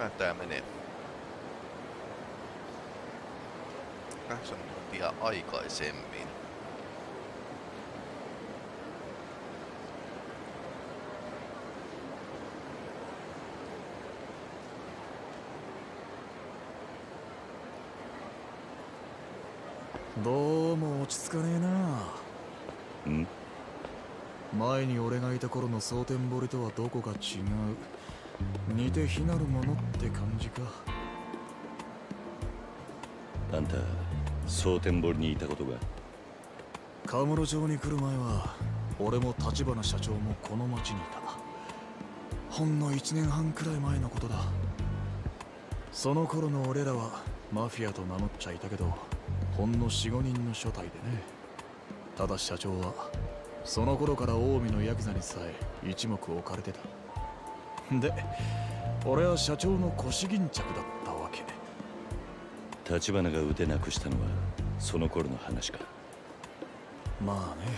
tää menee? 8 tuntia aikaisemmin. どうも落ち着かねえな。 ん？ 前に俺がいた頃の蒼天堀とはどこか違う。似て非なるものって感じか。 あんた蒼天堀にいたことが？ カムロ町に来る前は俺も立花社長もこの町にいた。ほんの1年半くらい前のことだ。その頃の俺らはマフィアと名乗っちゃいたけど、ほんの 4、5人の所帯でね。ただ社長はその頃から近江のヤクザにさえ一目置かれてた。で俺は社長の腰巾着だったわけ。 立花が腕なくしたのはその頃の話か。 まあね。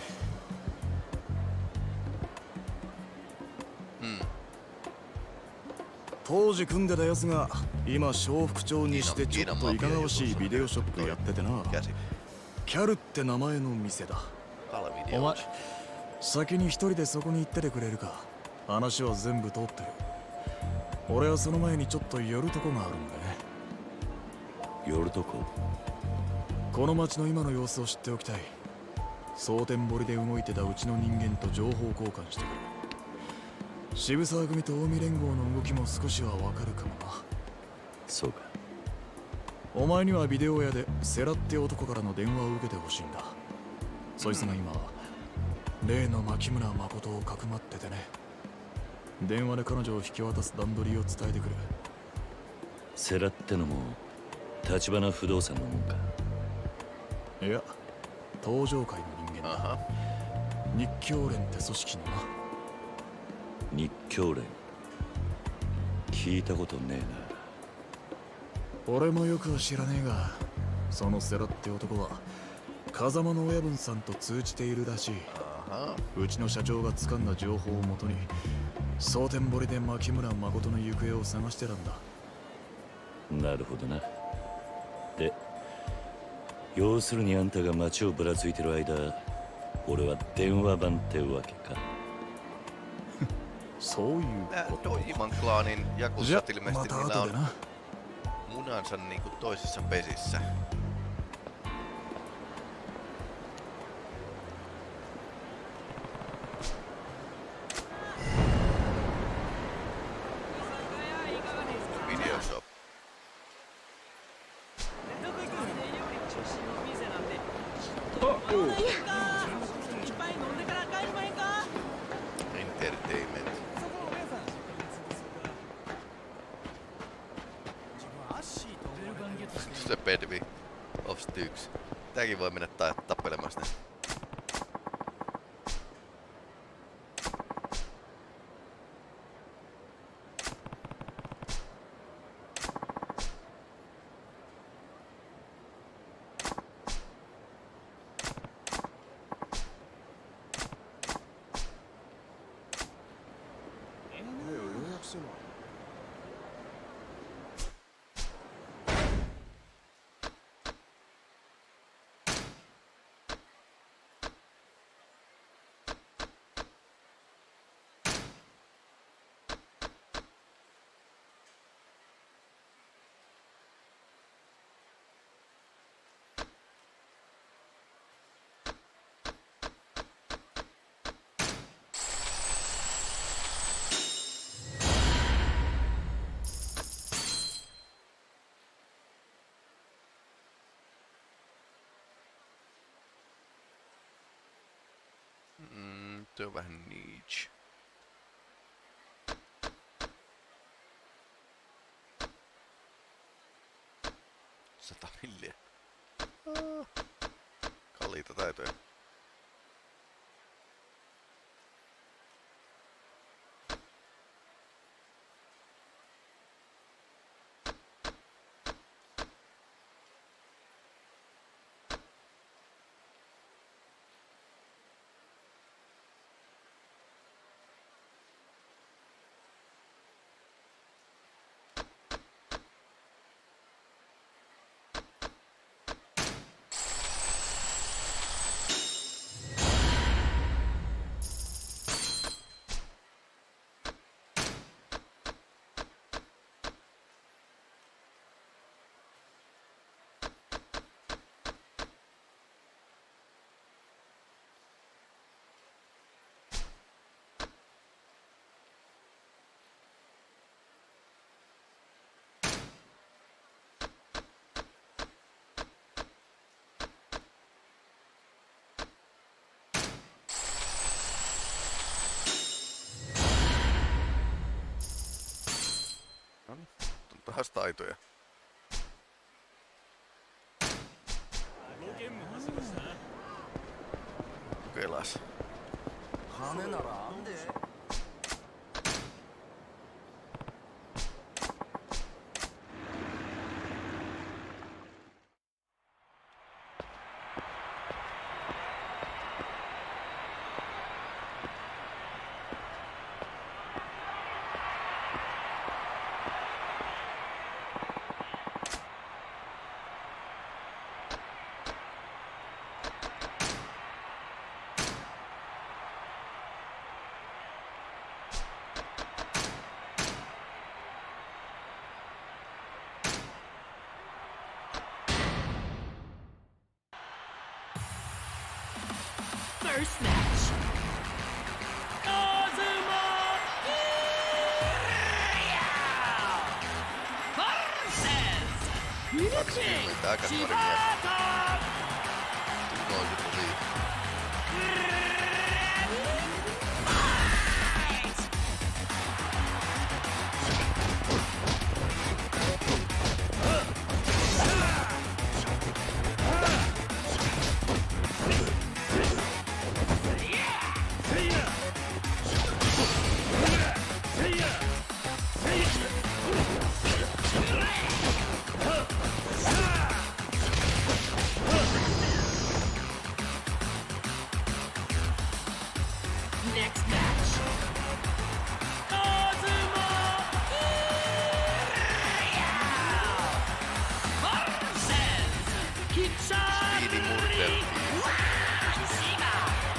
当時組んでたやつが今笑福町にしてちょっといかがわしいビデオショップやっててな。キャルって名前の店だ。お前先に一人でそこに行っててくれるか。話は全部通ってる。俺はその前にちょっと寄るとこがあるんでね。 寄るとこ？ この町の今の様子を知っておきたい。蒼天堀で動いてたうちの人間と情報交換してくる。渋沢組と近江連合の動きも少しはわかるかもな。 そうか。 お前にはビデオ屋でセラって男からの電話を受けてほしいんだ。そいつが今例の牧村誠をかくまっててね。電話で彼女を引き渡す段取りを伝えてくる。 セラってのも立花不動産のもんか？ いや、東上会の人間だ。日教連って組織のな。 日教連？聞いたことねえな。俺もよくは知らねえが、そのセラって男は風間の親分さんと通じているらしい。うちの社長が掴んだ情報をもとに蒼天堀で牧村誠の行方を探してたんだ。 なるほどな。で要するにあんたが街をぶらついてる間、俺は電話番ってわけか。 そういうこと。 Doiman klaanin jakusat ilmeisesti niillä on munansa niinku toisissa pesissä. Videoshop. Entertainment. Se Bedvi of Styx. Tääkin voi mennä tappelemaan sitä. Tuo on vähän niche. $100 milliä. Kalliita taitoja. taas taitoja. Kokeilas. First match. Kazuma versus Ryuji Shibata. Noin tosi. Next match. Kazuma versus Speedi murdeltiin. Shima.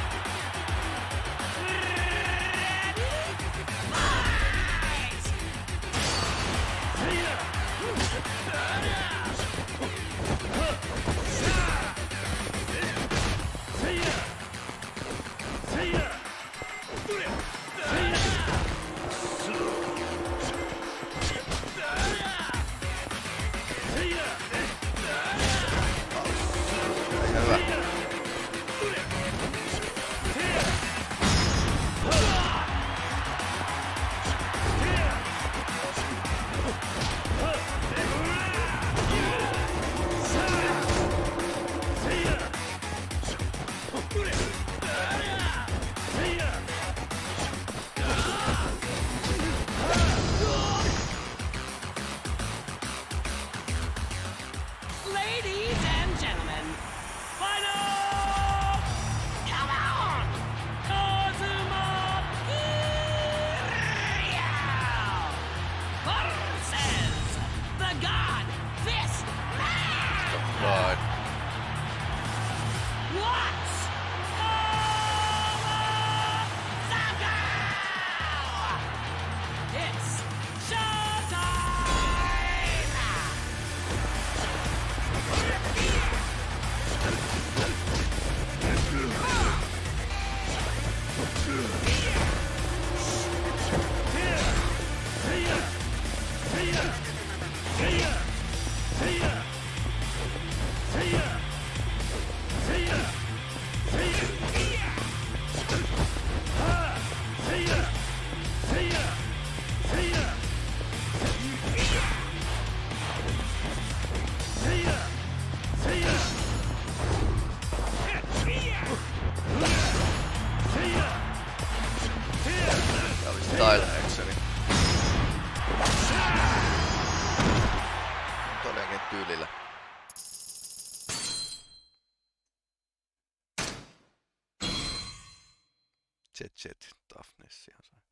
Hyvä. Ladies and gentlemen, final! Come on! Kazuma Kiryu versus the God Fist Man! God. What's It's showtime! Tää oli style actioni. Todellakin tyylillä. Jet toughness ihan sai.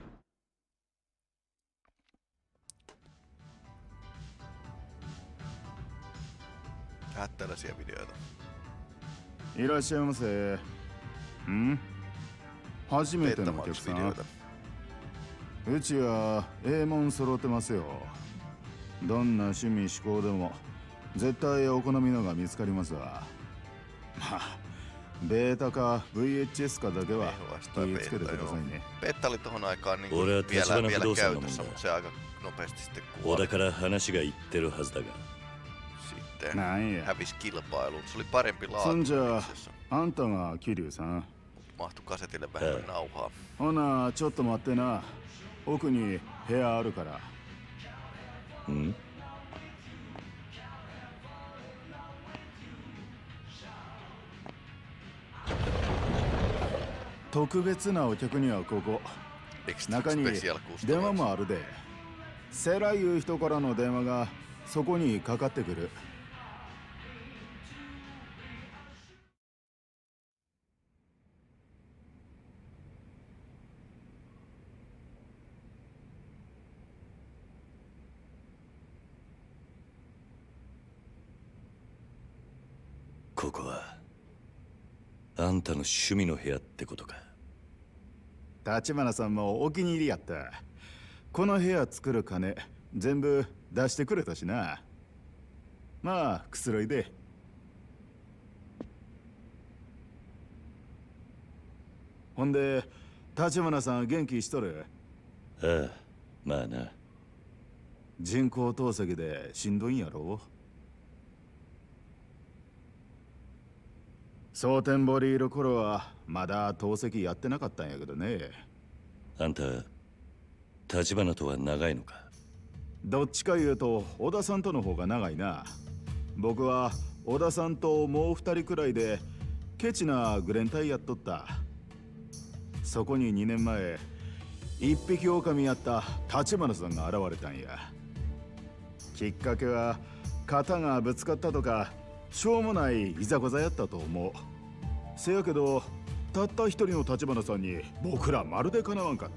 Tällaisia videoita. いらっしゃいませ。ん？初めてのお客さん。 Betamax-videoita. うちはもん揃ってますよ。どんな趣味嗜好でも絶対お好みのが見つかりますわ。まあ、ベータか VHS かだけは気をつけてくださいね。 Beta oli tohon aikaan niinku 俺は vielä Tachibana käytössä, Fudosan mutta se aika nopeasti sitten 小 kuoli. 田から話が言ってるはずだが Sitten なんや。 hävisi kilpailuun. Se oli parempi そん laatu じゃ itse asiassa. あんたが桐生さん。 Mahtui kasetille vähemmän nauhaa. ほなちょっと待ってな。奥に部屋あるから。 ん？ 特別なお客にはここ Extra 中に special 電話 customers. もあるで。セラいう人からの電話がそこにかかってくる。 ここはあんたの趣味の部屋ってことか。 立花さんもお気に入りやった。この部屋作る金全部出してくれたしな。まあくつろいで。ほんで立花さん元気しとる？ ああ、まあな。 人工透析でしんどいんやろ？蒼天堀いる頃はまだ透析やってなかったんやけどね。 あんた立花とは長いのか？ どっちか言うと小田さんとの方が長いな。僕は小田さんともう二人くらいでケチなグレン隊やっとった。そこに2年前一匹狼やった立花さんが現れたんや。きっかけは肩がぶつかったとかしょうもないいざこざやったと思う。せやけどたった一人の立花さんに僕らまるでかなわんかった。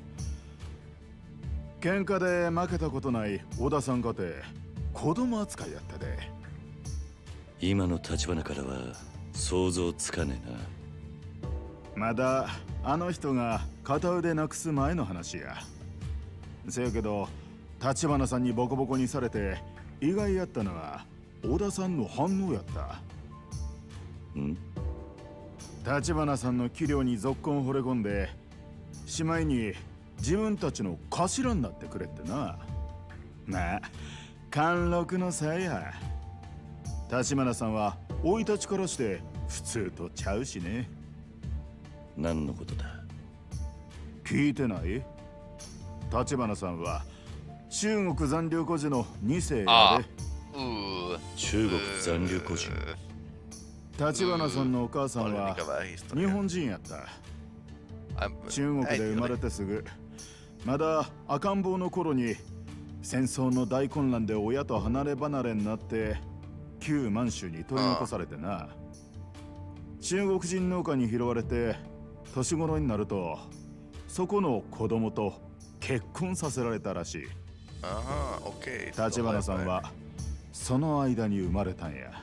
喧嘩で負けたことない小田さんかて子供扱いやったで。 今の立花からは想像つかねえな。 まだあの人が片腕なくす前の話や。せやけど立花さんにボコボコにされて意外やったのは小田さんの反応やった。 ん？ 立花さんの器量にぞっこん惚れ込んでしまいに自分たちの頭になってくれってな。まあ貫禄の差や。立花さんは生い立ちからして普通とちゃうしね。 何のことだ？ 聞いてない？立花さんは中国残留孤児の2世やで。 中国残留孤児。 立花さんのお母さんは Historia. 日本人やった。中国で生まれてすぐまだ赤ん坊の頃に戦争の大混乱で親と離れ離れになって旧満州に取り残されてな。中国人農家に拾われて年頃になるとそこの子供と結婚させられたらしい。 Aha, okei. 立花さんはその間に生まれたんや。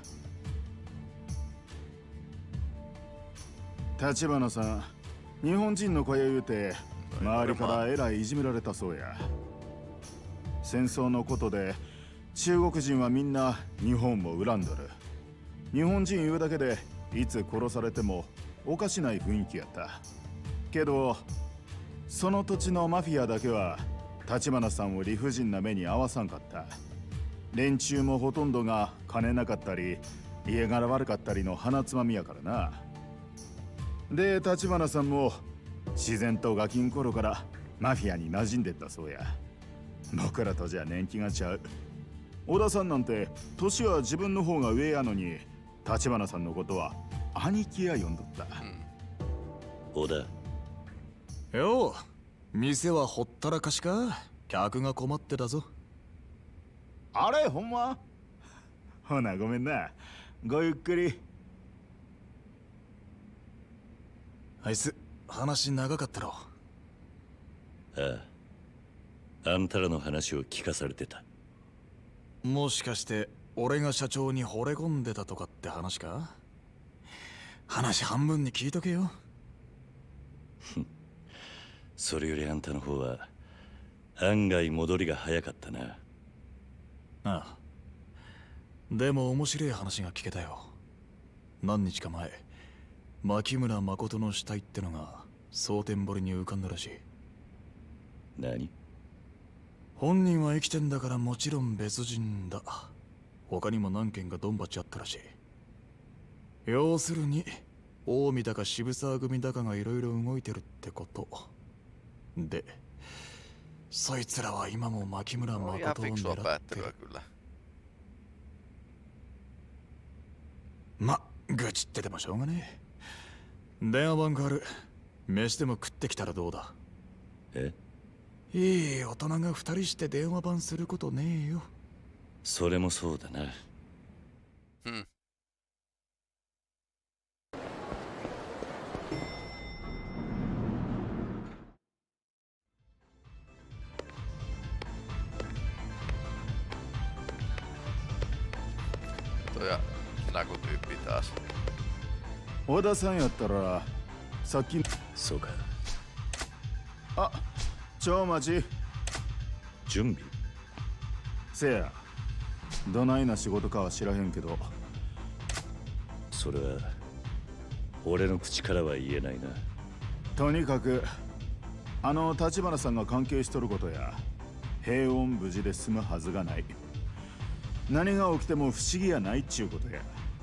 立花さん日本人の子や言うて周りからえらいいじめられたそうや。戦争のことで中国人はみんな日本も恨んどる。日本人言うだけでいつ殺されてもおかしない雰囲気やったけど、その土地のマフィアだけは立花さんを理不尽な目に遭わさんかった。連中もほとんどが金なかったり家柄悪かったりの鼻つまみやからな。で立花さんも自然とガキン頃からマフィアに馴染んでったそうや。僕らとじゃ年季がちゃう。小田さんなんて年は自分の方が上やのに立花さんのことは兄貴や呼んどった。 小田。 よう、店はほったらかしか？客が困ってたぞ。 あれほんま？ほなごめんな。ごゆっくり。 あいつ話長かったろ。 ああ、あんたらの話を聞かされてた。 もしかして俺が社長に惚れ込んでたとかって話か？話半分に聞いとけよ。 それよりあんたの方は案外戻りが早かったな。 ああ、でも面白い話が聞けたよ。何日か前牧村誠の死体ってのが蒼天堀に浮かんだらしい。 何？ 本人は生きてんだからもちろん別人だ。他にも何件かドンバチあったらしい。要するに近江だか渋沢組だかがいろいろ動いてるってことで、 そいつらは今も牧村 No, ihan 誠を fiksua 狙ってる。 päättelyä kyllä. ま、愚痴っててもしょうがねえ。電話番号ある。飯でも食ってきたらどうだ。 え？ いい大人が二人して電話番することねえよ。 それもそうだな。 Hmm. Toi ja Naku-tyyppi taas. 小田さんやったらさっきそうか。 あ超待ち準備？ せやどないな仕事かは知らへんけどそれは俺の口からは言えないな。 とにかくあの立花さんが関係しとることや平穏無事で済むはずがない。何が起きても不思議やないっちゅうことや。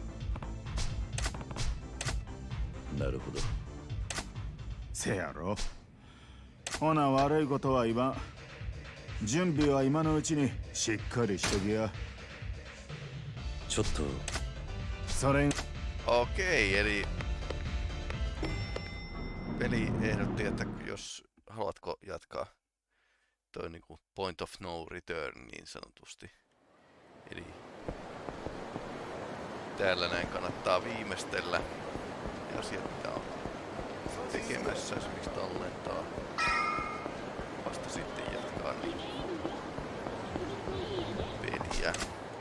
なるほど。 せやろ。ほな悪いことは言わん。準備は今のうちにしっかりしときや。 ちょっとそれ Okei, eli peli ehdotti, että jos haluatko jatkaa toi niinku point of no return niin sanotusti. Eli täällä näin kannattaa viimeistellä ja asiat mitä on tekemässä, esimerkiksi tallentaa. Vasta sitten jatkaa niin peliä.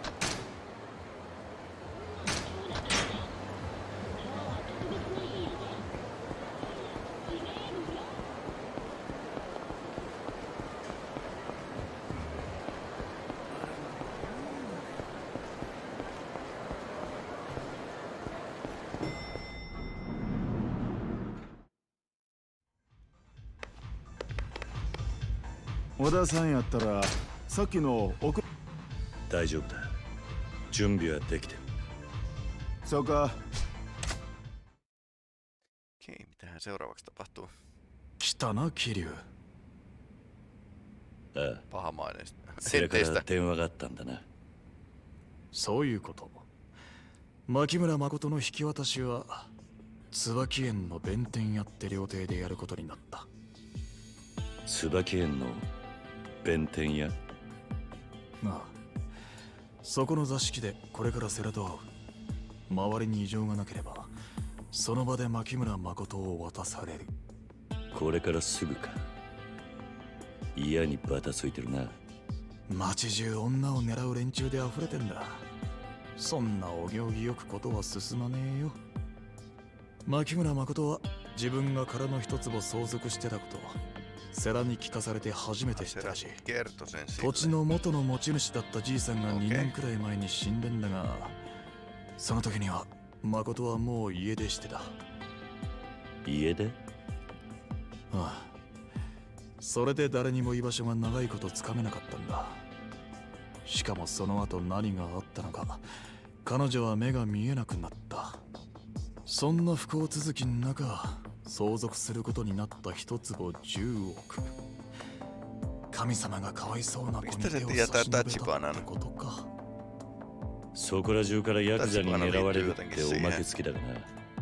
小田さんやったらさっきの奥大丈夫だ。準備はできてる。 そうか。 Okei, mitähän seuraavaksi tapahtuu? 来たな桐生。 ああ、 Pahamainen それから senteistä. 電話があったんだな。 そういうこと。牧村誠の引き渡しは椿園の弁天屋って料亭でやることになった。 椿園の弁天屋？ ああ、そこの座敷でこれから世良と会う。周りに異常がなければその場で牧村誠を渡される。 これからすぐか。嫌にバタついてるな。 街中女を狙う連中で溢れてんだ。そんなお行儀よくことは進まねえよ。牧村誠は自分が殻の一坪相続してたこと世良に聞かされて初めて知ったらしい。 Kertoi sen 土地 sille. の元の持ち主だったじいさんが2年くらい前に死んでんだが、その時には誠はもう家出してた。 家で？ ああ、それで誰にも居場所が長いことつかめなかったんだ。しかもその後何があったのか彼女は目が見えなくなった。そんな不幸続きの中相続することになった一坪10億。神様がかわいそうな子に手を差し伸べたってことか。 そこら中からヤクザに狙われるっておまけ付きだがな。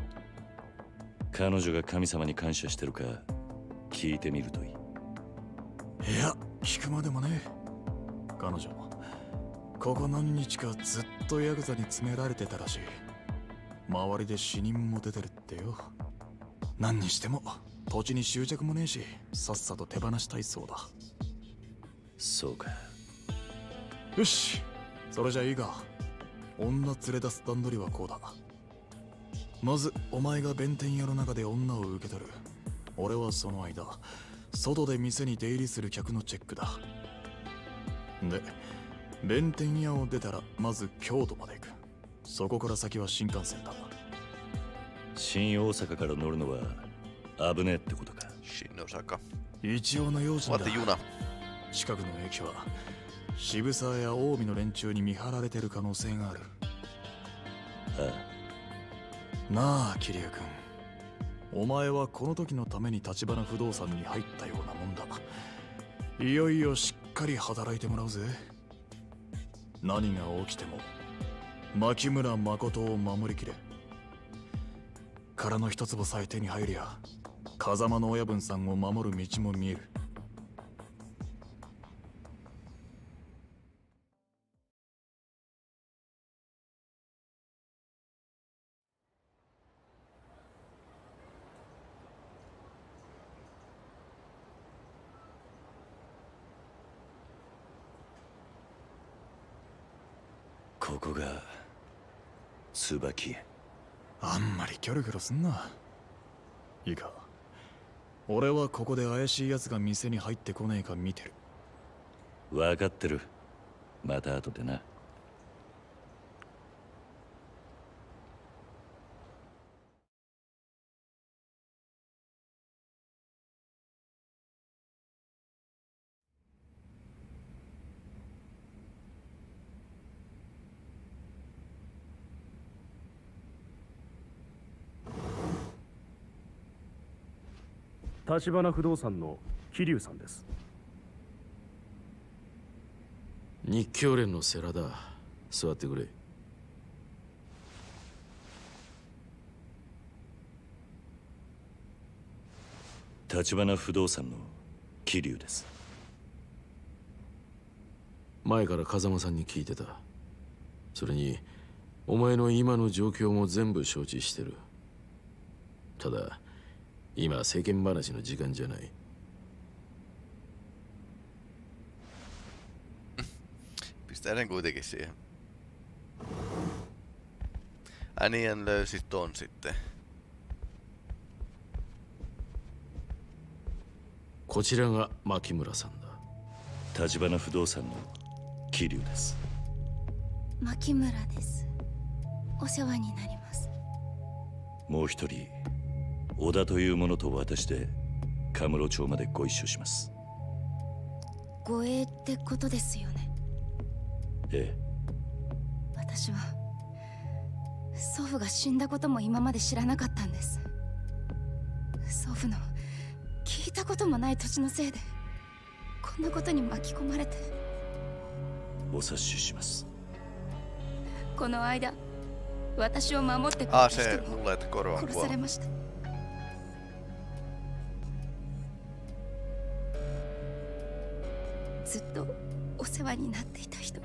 彼女が神様に感謝してるか聞いてみるといい。 いや、聞くまでもね。彼女ここ何日かずっとヤクザに詰められてたらしい。周りで死人も出てるってよ。何にしても土地に執着もねえし、さっさと手放したいそうだ。 そうか。 よし、それじゃいいか。女連れ出す段取りはこうだ。まずお前が弁天屋の中で女を受け取る。俺はその間外で店に出入りする客のチェックだ。で弁天屋を出たらまず京都まで行く。そこから先は新幹線だ。 新大阪から乗るのは危ねえってことか。 Shin-Osaka. 一応の用心だ。 What juna? 近くの駅は渋沢や近江の連中に見張られてる可能性がある。 あなあ桐生君、お前はこの時のために立花不動産に入ったようなもんだ。 いよいよしっかり働いてもらうぜ。何が起きても牧村誠を守りきれ。殻の一粒さえ手に入りゃ風間の親分さんを守る道も見える。 ここが椿園。 あんまりキョロキョロすんな。いいか、俺はここで怪しい奴が店に入ってこねえか見てる。 分かってる。また後でな。 立花不動産の桐生さんです。 日教連の世良だ。座ってくれ。 立花不動産の桐生です。 前から風間さんに聞いてた。それにお前の今の状況も全部承知してる。ただ今世間話の時間じゃない。 Pistää sen kuitenkin siihen. Änien löysi ton sitten. こちらが牧村さんだ。 立花不動産の桐生です。 牧村です。お世話になります。 もう一人織田という者と私でカムロ町までご一緒します。 護衛ってことですよね。 ええ。 私は祖父が死んだことも今まで知らなかったんです。祖父の聞いたこともない土地のせいでこんなことに巻き込まれて。 お察しします。 この間私を守ってくれた人も殺されました。ずっとお世話になっていた人が。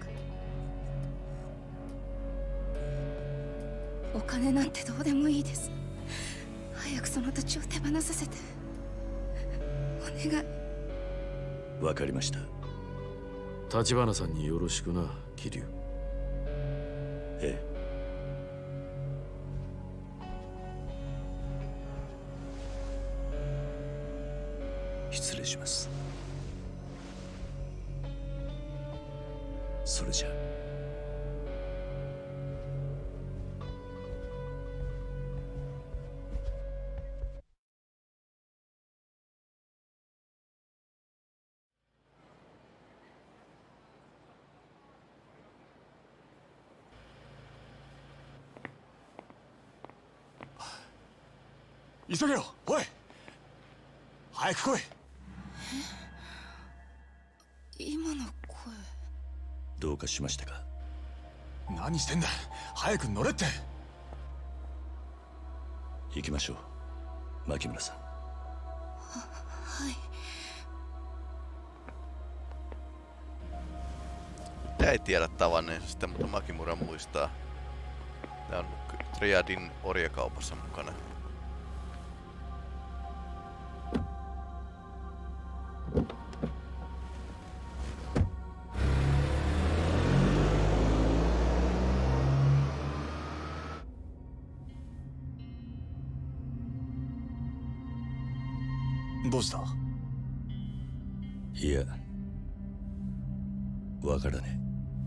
お金なんてどうでもいいです。早くその土地を手放させてお願い。 わかりました。 立花さんによろしくな、桐生。 ええ。失礼します。それじゃ。 急げよ、おい。早く来い。 今の声。 どうかしましたか？ 何してんだ、早く乗れって。 行きましょう、牧村さん。 はい。 Ei tiedä tavanneensa sitä, mutta Makimura muistaa. Tää on Triadin orjakaupassa mukana. どうした？ いや、わからね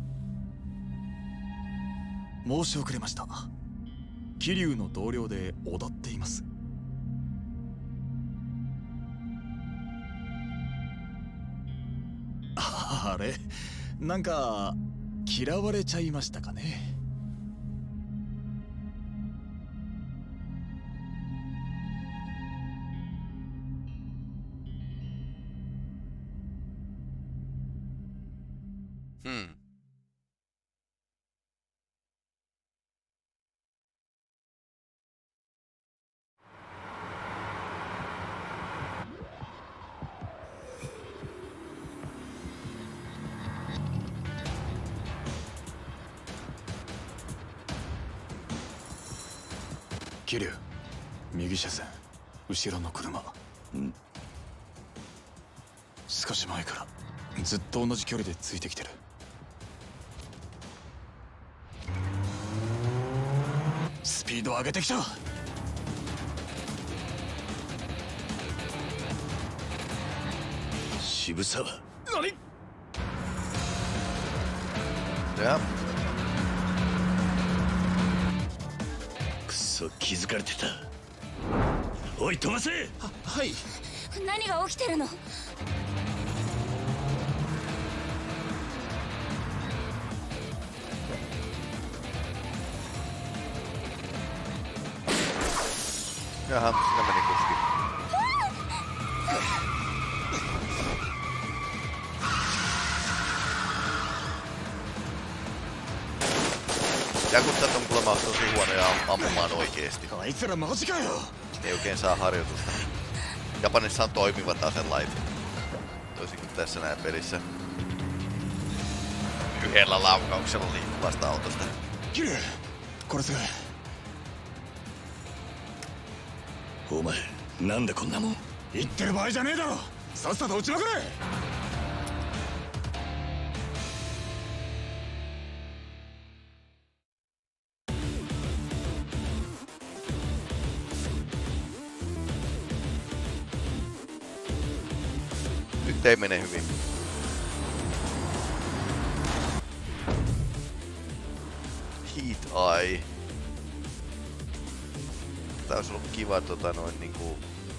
え。申し遅れました。桐生の同僚で織田っています。あれ、なんか嫌われちゃいましたかね。 桐生、右車線、後ろの車。少し前からずっと同じ距離でついてきてる。スピード上げてきた。 渋沢。 何？ いや、 くそ、気づかれてた。おい、飛ばせ。 はい。 何が起きてるの？ jaha, sinä meni kuski. Jakuttajat on kuulemma tosi huonoja ampumaan oikeesti. Ei oikein saa harjoitusta. Japanissa on toimivat aselait. Toisin kuin tässä näin pelissä. Yhdellä laukauksella liikkuvasta autosta. Korosega. お前、なんでこんなもん。 言ってる場合じゃねえだろ。さっさと撃ちまくれ。 Nyt ei mene hyvin. Heat Eye. Tää olisi ollut kiva niinku...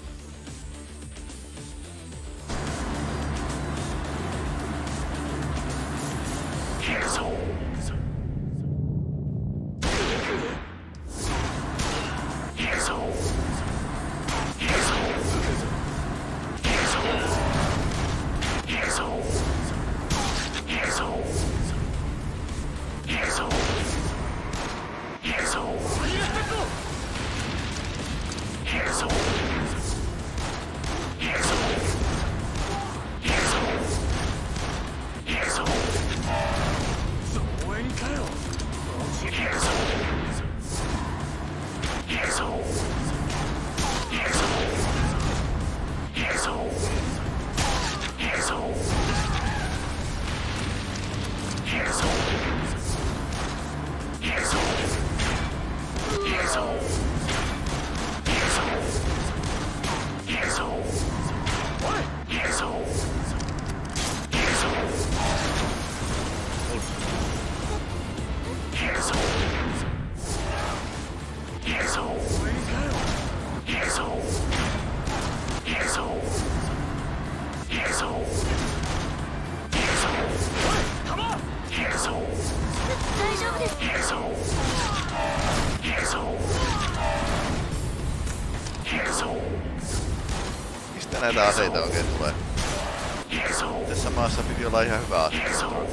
Mistä näitä aseita oikein tulee? Tässä maassa piti olla ihan hyvä ase.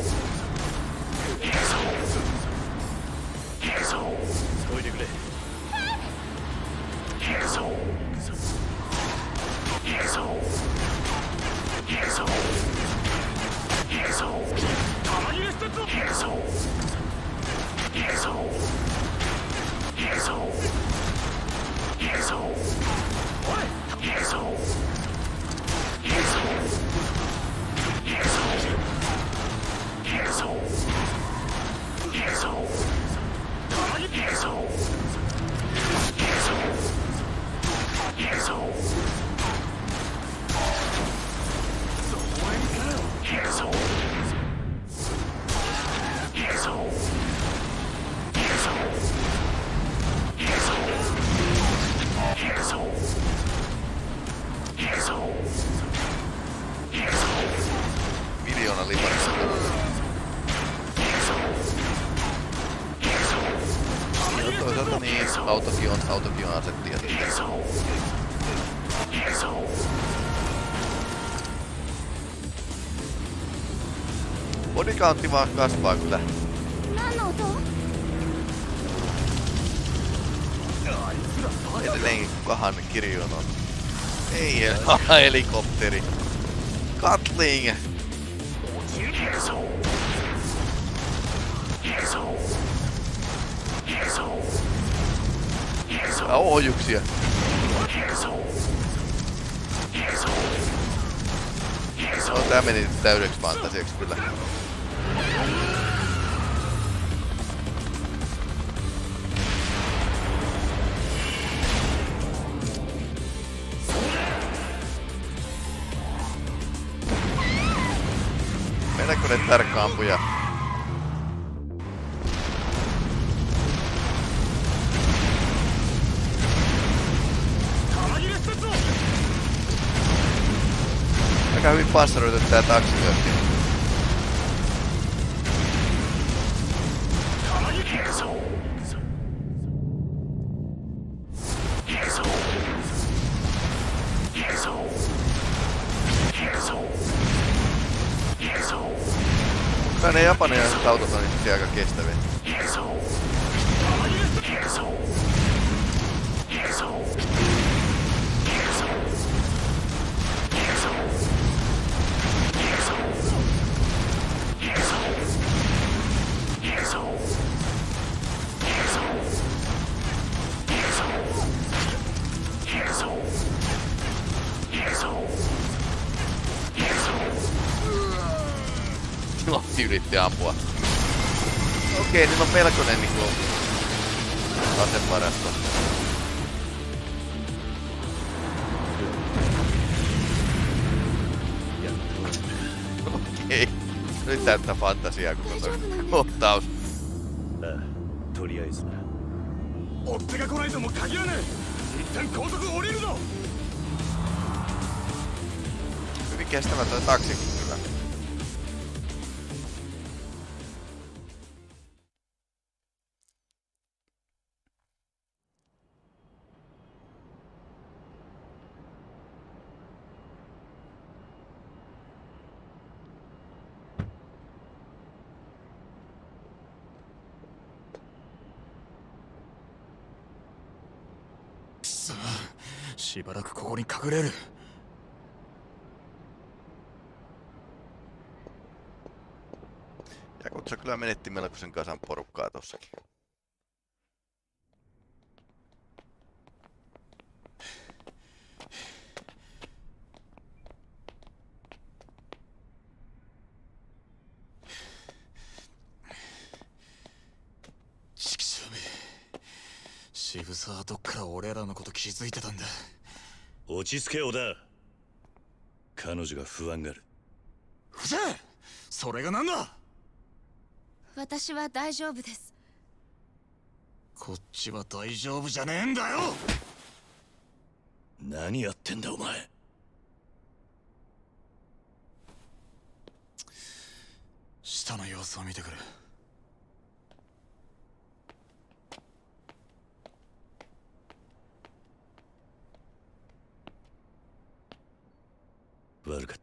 Miljoona liparista. Ja toisaalta niin, autokin on asettia sitten. Bodycountti vaan kasvaa kyllä. Edelleenkin kukahan Kirjun on. Ei, helikopteri. Gatling! ohjuksia. No, tää meni täydeksi fantasiaksi kyllä. Mennäänkö ne tarkkaampuja? Aika hyvin passaroitu tää taksi myöskin. Kai ne japanilaiset autot on itse aika kestäviä. Lotti yritti ampua. Okei, niillä on melkoinen niinku asevarasto. Okei. Nyt täyttää fantasiaa koko toi kohtaus. とりあえずな。 追っ手が来ないとも限らねえ。一旦高速降りるぞ。 Hyvin kestämätön taksikin kyllä. くそ、しばらくここに隠れる。 Jakutsa kyllä menetti melkoisen kasan porukkaa tossakin. 渋沢はどっから俺らのこと気づいてたんだ。 落ち着けよだ。彼女が不安がる。 うぜえ、それがなんだ。 私は大丈夫です。 こっちは大丈夫じゃねえんだよ。 何やってんだお前。 下の様子を見てくる。 悪かった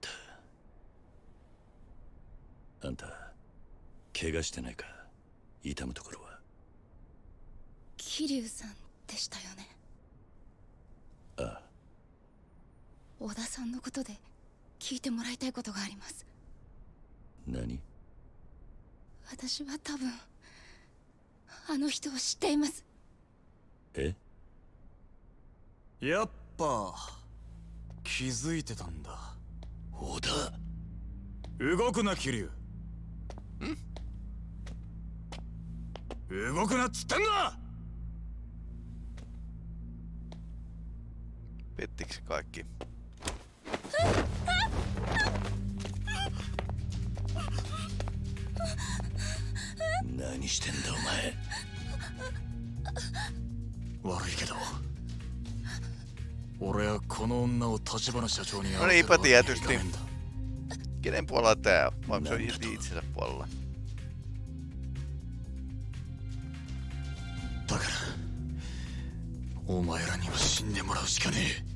。あんた怪我してないか。痛むところは。 桐生さんでしたよね。 ああ。 小田さんのことで聞いてもらいたいことがあります。 何？ 私は多分あの人を知っています。 え？ やっぱ気づいてたんだ。 小田。 動くな桐生。動くなっつってんだ。 Pettikö se kaikki? Nani shiten da omae? 悪いけど俺はこの女を橘社長に No niinpä tietysti. Kenen puolella tää on? Vai se on itsensä puolella? だからお前らには死んでもらうしかねえ。